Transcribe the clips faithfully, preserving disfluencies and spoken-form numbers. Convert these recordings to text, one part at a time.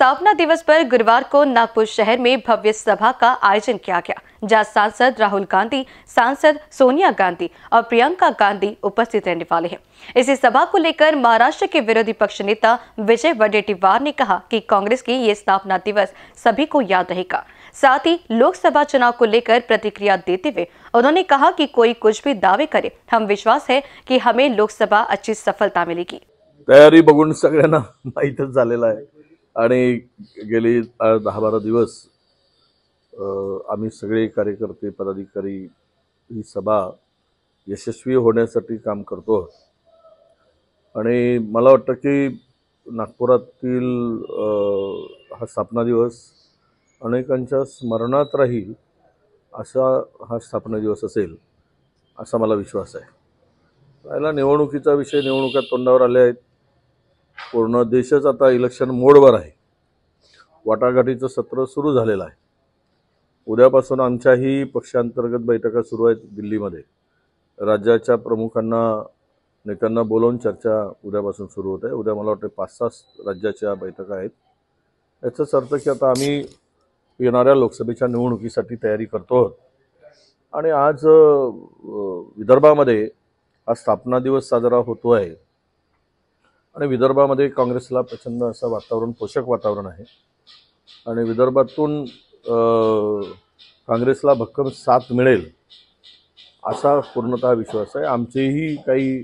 स्थापना दिवस पर गुरुवार को नागपुर शहर में भव्य सभा का आयोजन किया गया, जहां सांसद राहुल गांधी, सांसद सोनिया गांधी और प्रियंका गांधी उपस्थित रहने वाले हैं। इसी सभा को लेकर महाराष्ट्र के विरोधी पक्ष नेता विजय वडेट्टीवार ने कहा कि कांग्रेस की ये स्थापना दिवस सभी को याद रहेगा। साथ ही लोकसभा चुनाव को लेकर प्रतिक्रिया देते हुए उन्होंने कहा कि कोई कुछ भी दावे करे, हम विश्वास है कि हमें लोकसभा अच्छी सफलता मिलेगी। तयारी बघून सगळ्यांना माहीतच झालेला आहे आणि गेली दहा बारा दिवस आम्ही सगळे कार्यकर्ते पदाधिकारी ही सभा यशस्वी होण्यासाठी काम करतो आणि मला वाटतं की नागपुरातील हा स्थापना दिवस अनेकांच्या स्मरणात राहील असा हा स्थापना दिवस असेल असा मला विश्वास आहे। पहिला निवडणुकीचा विषय निवडणुका तोंडावर आले आहेत। पूर्ण देशच आता इलेक्शन मोडवर आहे। वाटाघाटीचं सत्र सुरू झालेलं आहे। उद्यापासून आमच्याही पक्षांतर्गत बैठका सुरू आहेत दिल्लीमध्ये। राज्याच्या प्रमुखांना नेत्यांना बोलवून चर्चा उद्यापासून सुरू होत आहे। उद्या मला वाटतं पाच सहा राज्याच्या बैठका आहेत। याचाच अर्थ की आता आम्ही येणाऱ्या लोकसभेच्या निवडणुकीसाठी तयारी करतो आणि आज विदर्भामध्ये हा स्थापना दिवस साजरा होतो आहे आणि विदर्भामध्ये काँग्रेसला प्रचंड असं वातावरण पोषक वातावरण आहे आणि विदर्भातून काँग्रेसला भक्कम साथ मिळेल असा पूर्णतः विश्वास आहे। आमचीही काही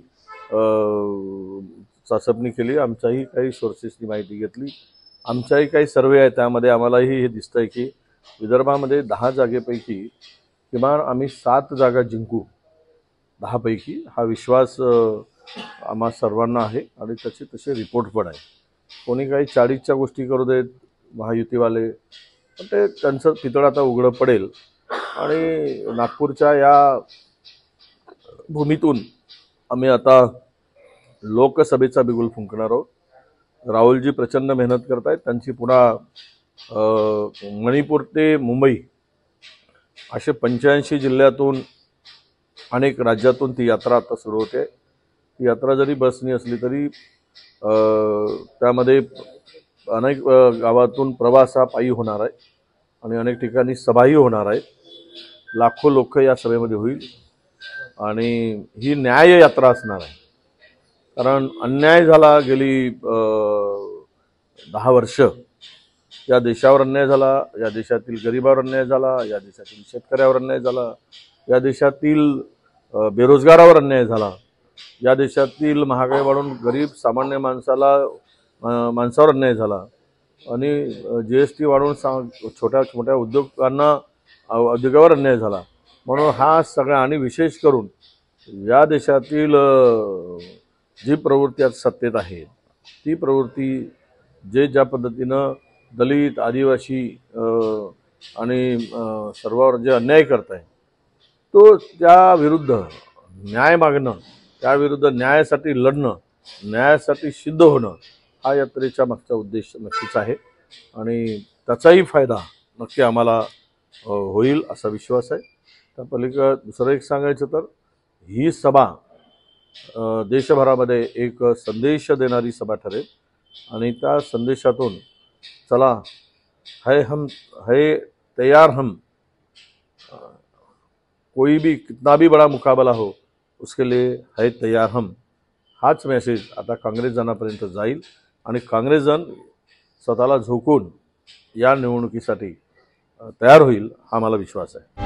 चाचपणी केली, आमच्याही काही सोर्सेसनी माहिती घेतली, आमच्याही काही सर्वे आहे, त्यामध्ये आम्हालाही हे दिसतंय की विदर्भामध्ये दहा जागेपैकी किमान आम्ही सात जागा जिंकू। दहा पैकी हा विश्वास आम्हा सर्वांना आहे आणि त्याचे तसे रिपोर्ट पण आहे। कोणी काही चाळीसच्या गोष्टी करू देत महायुतीवाले, पण ते त्यांचं पितळ आता उघडं पडेल आणि नागपूरच्या या भूमीतून आम्ही आता लोकसभेचा बिगुल फुंकणार आहोत। राहुलजी प्रचंड मेहनत करत आहेत। त्यांची पुन्हा मणिपूर ते मुंबई असे पंच्याऐंशी जिल्ह्यातून अनेक राज्यातून ती यात्रा आता सुरू होते। ती यात्रा जरी बसनी असली तरी त्यामध्ये अनेक गावातून प्रवास हा पायी होणार आहे आणि अनेक ठिकाणी सभाही होणार आहे। लाखो लोक या सभेमध्ये होईल आणि ही न्याय यात्रा असणार आहे। कारण अन्याय झाला गेली दहा वर्ष, या देशावर अन्याय झाला, या देशातील गरिबावर अन्याय झाला, या देशातील शेतकऱ्यावर अन्याय झाला, या देशातील बेरोजगारावर अन्याय झाला, या देशातील महागाई वाढून गरीब सामान्य माणसाला माणसावर अन्याय झाला आणि जीएसटी वाढून छोट्या छोट्या उद्योगांना उद्योगावर अन्याय झाला। म्हणून हा सगळा आणि विशेष करून या देशातील जी प्रवृत्ती आज सत्तेत आहे ती प्रवृत्ती जे ज्या पद्धतीनं दलित आदिवासी आणि सर्वांवर जे अन्याय करत आहे तो त्या विरुद्ध न्याय मागणं, त्याविरुद्ध न्यायासाठी लढणं, न्यायासाठी सिद्ध होणं हा यात्रेचा मागचा उद्देश नक्कीच आहे आणि त्याचाही फायदा नक्की आम्हाला होईल असा विश्वास आहे। त्या पलीकडे दुसरं एक सांगायचं तर ही सभा देशभरामध्ये एक संदेश देणारी सभा ठरेल आणि त्या संदेशातून चला है हम है तैयार हम, कोई भी कितना भी बड़ा मुकाबला हो उसके लिए है तैयार हम, हाच मेसेज आता काँग्रेस जनापर्यंत जाईल आणि काँग्रेस जन स्वतःला झोकून या निवडणुकीसाठी तयार होईल हा मला विश्वास आहे।